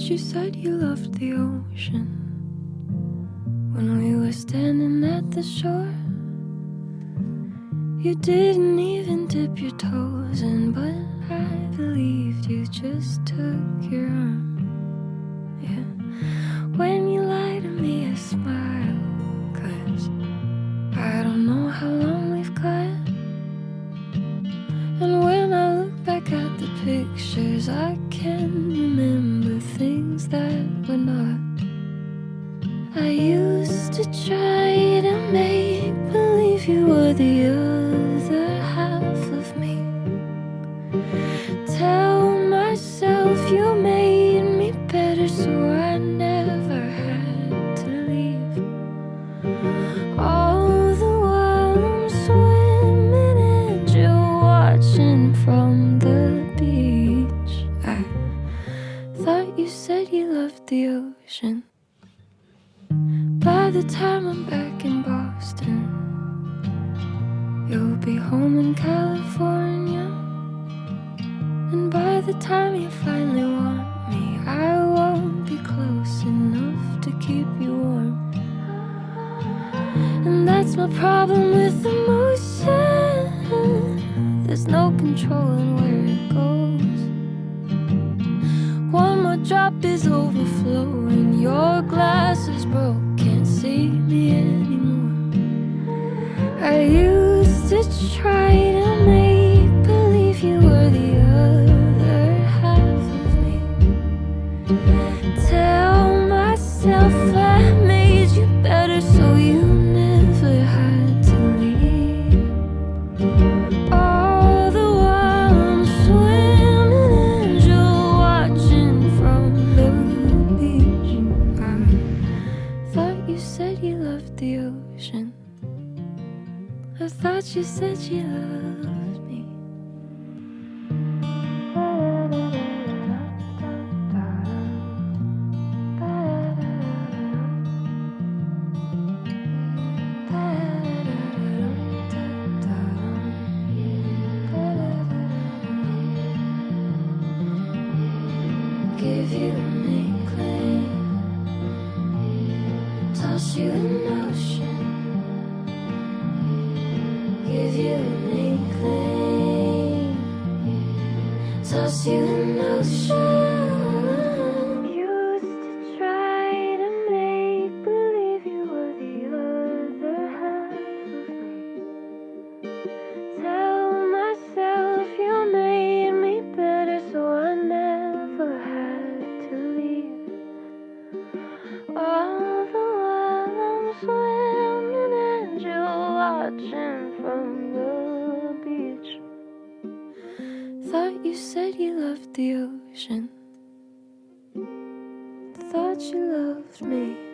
you said you loved the ocean when we were standing at the shore. You didn't even dip your toes in, but I believed you just took your arm. Yeah, when you lie to me I smile, 'cause I don't know how long we've got. And when I look back at the pictures, I can remember things that were not. I used to try to make believe you were the other half of me. Tell myself you made me better, so I never had to leave. All the while I'm swimming and you're watching from the beach. I thought you said you loved the ocean. By the time I'm back in Boston, you'll be home in California. And by the time you finally want me, I won't be close enough to keep you warm. And that's my problem with emotion. There's no controlling where it goes. One more drop is overflowing. Your glass is broke, can't see me anymore. I used to try to make believe you were the other half of me. Tell myself I made you better, so you never had to leave. All the while I'm swimming and you're watching from the beach. I thought you said you loved the ocean. I thought you said you loved me. Give you an inkling, toss you an ocean. Give you an inkling, toss you an ocean. Used to try to make believe you were the other half of me. Tell myself you made me better, so I never had to leave. All the while I'm swimming and you're watching from the beach. Thought you said you loved the ocean. Thought you loved me.